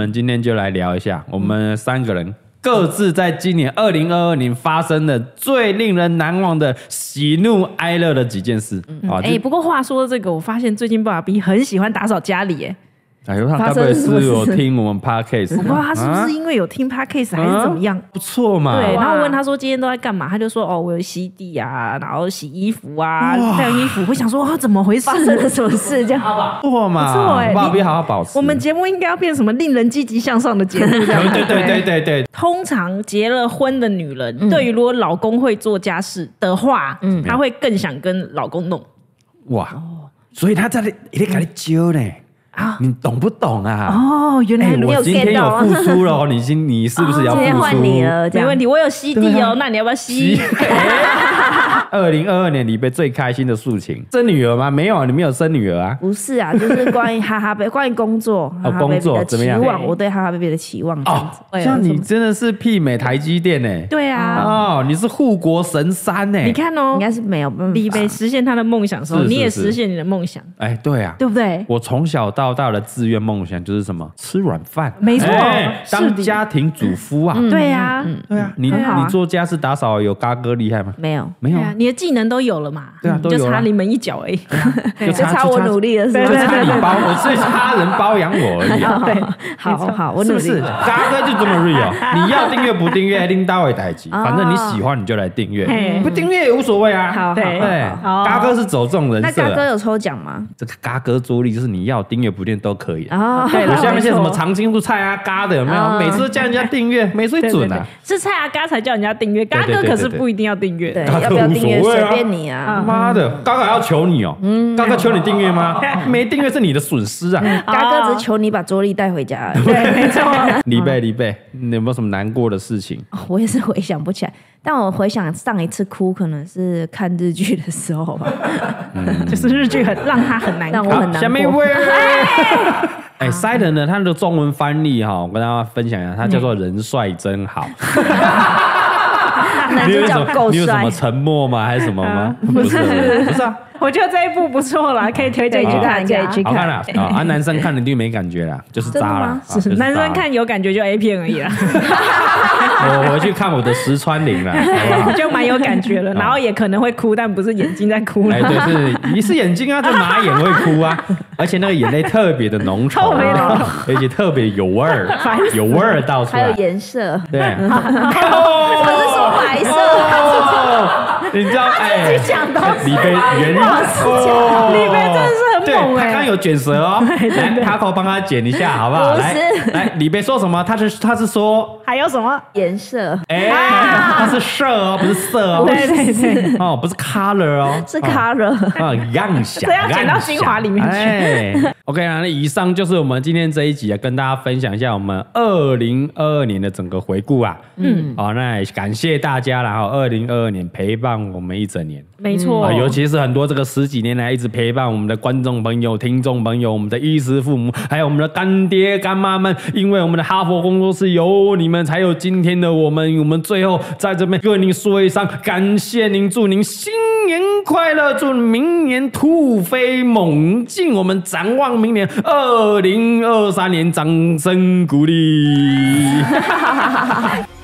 们今天就来聊一下，我们3个人各自在今年2022年发生的最令人难忘的喜怒哀乐的几件事。 不过话说这个，我发现最近爸比很喜欢打扫家里耶。 哎呦，他该不会是有听我们 podcast？ 我不知道他是不是因为有听 podcast 还是怎么样？ 不错嘛。 对，然后我问他说今天都在干嘛，他就说我有洗地啊，然后洗衣服啊，晾衣服。我想说怎么回事？ 发生了什么事？这样不错嘛，不错哎，爸比好好保持。 我们节目应该要变什么令人积极向上的节目？这样对。 通常结了婚的女人，对于如果老公会做家事的话，她会更想跟老公弄。 哇，所以他在一直给你揪呢。你懂不懂啊？ 原来我今天有付出了，你是不是要付出？ 今天换你了， 没问题。我有吸地那你要不要吸 ？2022年里边最开心的事情，生女儿吗？没有啊，你没有生女儿啊？ 不是啊，就是关于哈哈贝，关于工作， 工作怎么样？ 我对哈哈贝贝的期望这样子。 像你真的是媲美台积电呢。 对啊， 你是护国神山呢。 你看应该是没有李贝实现他的梦想的时候，你也实现你的梦想。 哎，对啊， 对不对？ 我从小到大的志愿梦想就是什么？吃软饭。 没错， 当家庭主夫啊。 对啊， 你做家事打扫有嘎哥厉害吗？ 没有。 你的技能都有了嘛？ 对啊， 就差临门一脚而已， 就差我努力了，是吧？ 就差你我是差人包养我而已。 对，好，我努力。 是不是？嘎哥就这么 real， 你要订阅不订阅，拎到位代志，反正你喜欢你就来订阅，不订阅也无所谓啊。 好， 对，嘎哥是走这种人设。 那嘎哥有抽奖吗？ 这个嘎哥助力就是你要订阅不订阅都可以。 我下面些什么常青树菜啊嘎的有没有？每次叫人家订阅，没水准啊。 是菜啊嘎才叫人家订阅，嘎哥可是不一定要订阅。 对，要不要订阅随便你啊。 妈的，嘎哥要求你哦，嘎哥求你订阅吗？没订阅是你的损失啊。 嘎哥只是求你把桌历带回家。 对，没错。 李贝，你有没有什么难过的事情？ 我也是回想不起来，但我回想上一次哭可能是看日剧的时候吧。 就是日剧让他很难过， 让我很难过。 下面一位。Silent 呢，他的中文翻译我跟大家分享一下，他叫做人帅真好。 男主角够帅。 你有什么沉默吗？还是什么吗？不是啊。 我觉得这一部不错啦，可以推荐去看，可以去看。 好看啦，男生看一定没感觉啦，就是渣啦。 男生看有感觉就 A 片而已啦。 我回去看我的石川绫啦， 就蛮有感觉了，然后也可能会哭，但不是眼睛在哭了。 对，你是眼睛啊，就马眼会哭啊，而且那个眼泪特别的浓稠，而且特别有味儿，有味儿倒出来， 还有颜色。 对， 我是说白色。 你知道李贝原李贝真的是很猛他刚有卷舌哦，来Taco帮他剪一下好不好？来，李贝说什么？他是说还有什么颜色？ 他是色哦，不是色哦。 对不是 color 哦， 是 color 样想， 这要剪到精华里面去。 OK 那以上就是我们今天这一集跟大家分享一下我们2022年的整个回顾啊。那也感谢大家啦，2022年陪伴我们一整年。 没错， 尤其是很多这个10几年来一直陪伴我们的观众朋友、听众朋友、我们的衣食父母，还有我们的干爹干妈们，因为我们的哈佛工作室有你们，才有今天的我们。我们最后在这边跟您说一声感谢您，祝您新年快乐，祝明年突飞猛进，我们展望明年2023年，掌声鼓励。